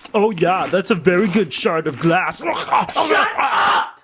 Oh yeah, that's a very good shard of glass. Shut up!